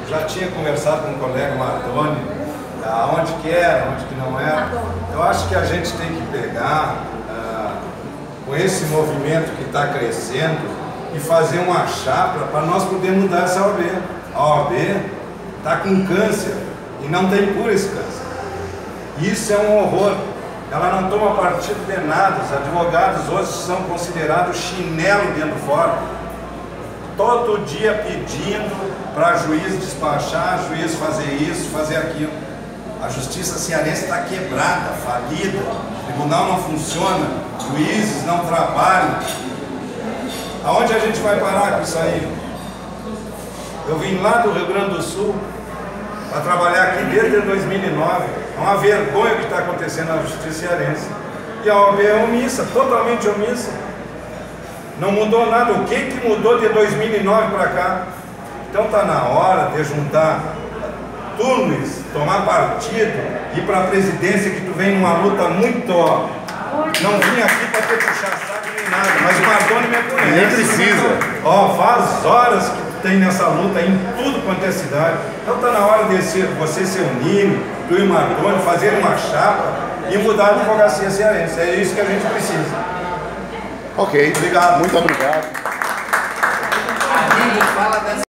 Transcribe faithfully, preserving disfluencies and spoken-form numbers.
já tinha conversado com o colega Mardoni, aonde que era, onde que não era. Eu acho que a gente tem que pegar, uh, com esse movimento que está crescendo, e fazer uma chapa para nós podermos mudar essa O A B. A O A B está com câncer e não tem cura esse câncer. Isso é um horror. Ela não toma partido de nada. Os advogados hoje são considerados chinelo dentro fora. Todo dia pedindo para juiz despachar, juiz fazer isso, fazer aquilo. A justiça cearense está quebrada, falida, o tribunal não funciona, juízes não trabalham. Aonde a gente vai parar com isso aí? Eu vim lá do Rio Grande do Sul para trabalhar aqui desde dois mil e nove. É uma vergonha o que está acontecendo na justiça cearense. E a O A B é omissa, totalmente omissa. Não mudou nada. O que que mudou de dois mil e nove para cá? Então está na hora de juntar turnos, tomar partido, ir para a presidência, que tu vem numa luta muito... Ó, não vim aqui para ter puxar saco nem nada, mas o Mardoni me conhece. Nem precisa. Ó, faz horas que tu tem nessa luta em tudo quanto é cidade. Então está na hora de ser, você se unir, tu e o Mardoni, fazer uma chapa e mudar a advocacia cearense. É isso que a gente precisa. Ok. Obrigado. Muito obrigado. A gente fala dessa